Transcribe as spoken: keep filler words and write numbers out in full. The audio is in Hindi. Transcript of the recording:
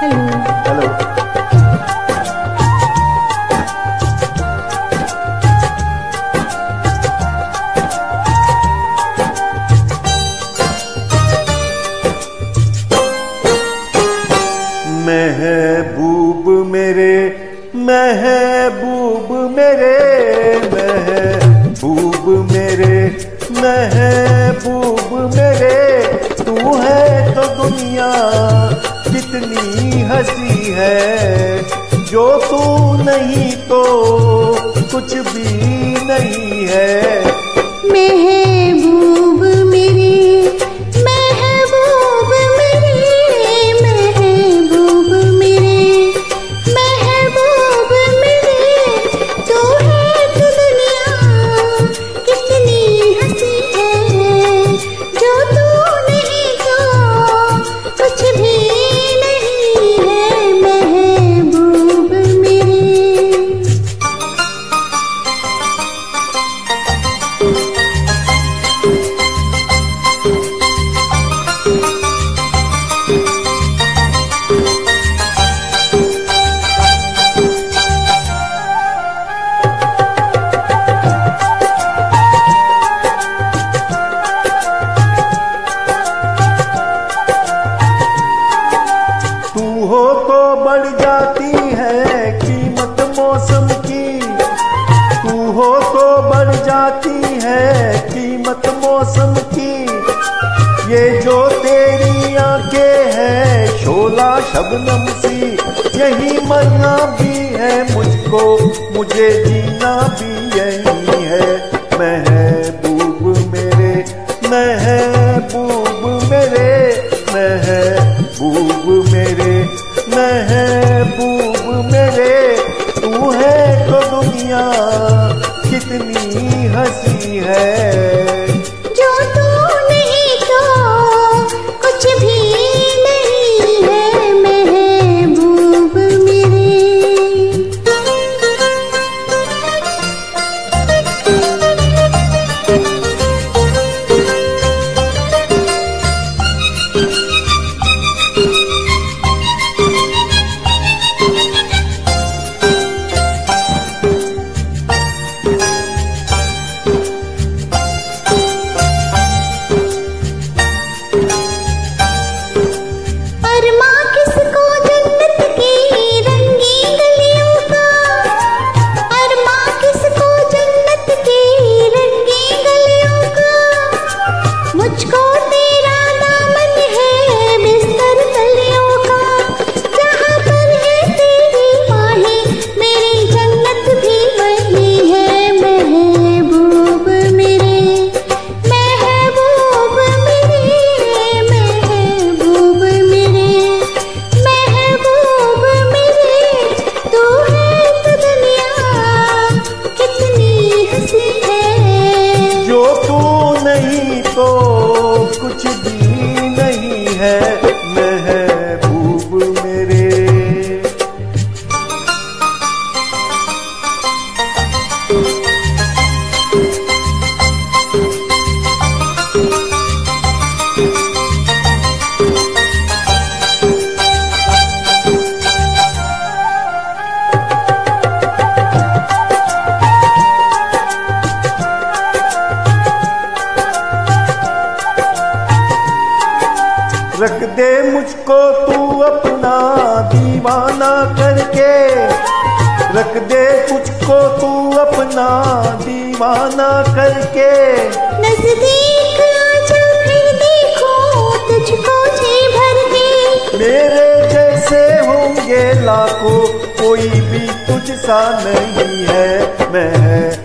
हेलो। महबूब मेरे महबूब मेरे महबूब मेरे महबूब मेरे, तू है तो दुनिया कितनी हंसी है, जो तू नहीं तो कुछ भी नहीं है। महबूब मेरे महबूब मेरे महबूब मेरे महबूब मेरे, तू है तो दुनिया कितनी हंसी है, जो तू नहीं तो कुछ भी नहीं है। महबूब मेरे हो तो बढ़ जाती है कीमत मौसम की, तू हो तो बढ़ जाती है कीमत मौसम की। ये जो तेरी आंखें हैं शोला शबनम सी, यही मरना भी है मुझको, मुझे जीना भी यही है। महबूब मेरे महबूब मेरे महबूब मेरे महबूब मेरे, तू है तो दुनिया कितनी हंसी है, जो तू नहीं तो कुछ भी नहीं है। महबूब मेरे तो कुछ भी नहीं है। महबूब मेरे रख दे मुझको तू अपना दीवाना करके, रख दे मुझको तू अपना दीवाना करके। नजदीक आजा फिर देखो तुझको जी भर के, मेरे जैसे होंगे लाखों कोई भी तुझ सा नहीं है। मैं